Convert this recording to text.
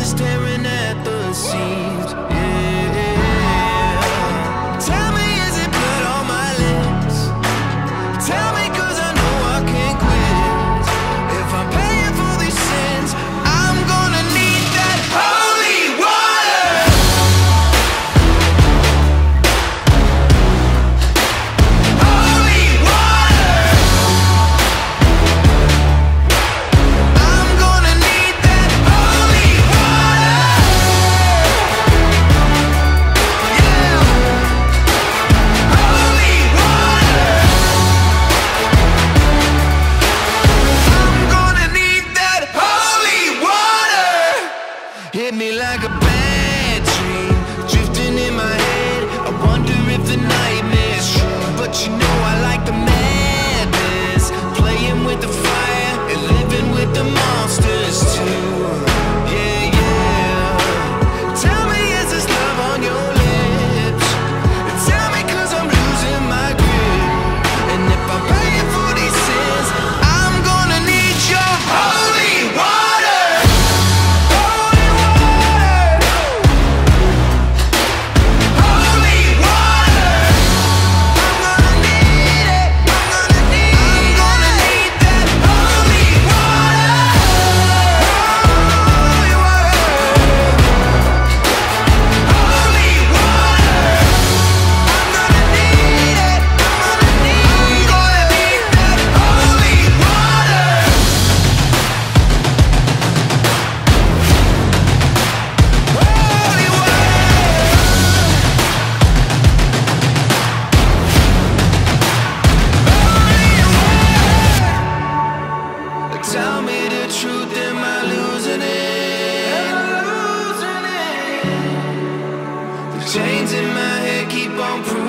staring at the seams. Yeah. Tell me, is it blood on my lips? Tell me, 'cause I know I can't quit. If I'm paying for these sins, I'm gonna need that holy water. Holy water. I'm gonna need that holy water. Yeah. Holy water. I'm gonna need that holy water. Hit me like a bad dream, drifting in my head. I wonder if the nightmare's true, but you know I like the madness, playing with the fire and living with the monsters too. Yeah, yeah. Tell me, is this love on your lips? Tell me, 'cause I'm losing my grip. And if I'm paying for these sins, I'm gonna need your holy water. Holy water. Holy water. I'm gonna need it. I'm gonna need that holy water. Holy water. Holy water. I'm gonna need it. I'm gonna need that holy water. Holy water. Tell me the truth, am I losing it? The chains in my head keep on proving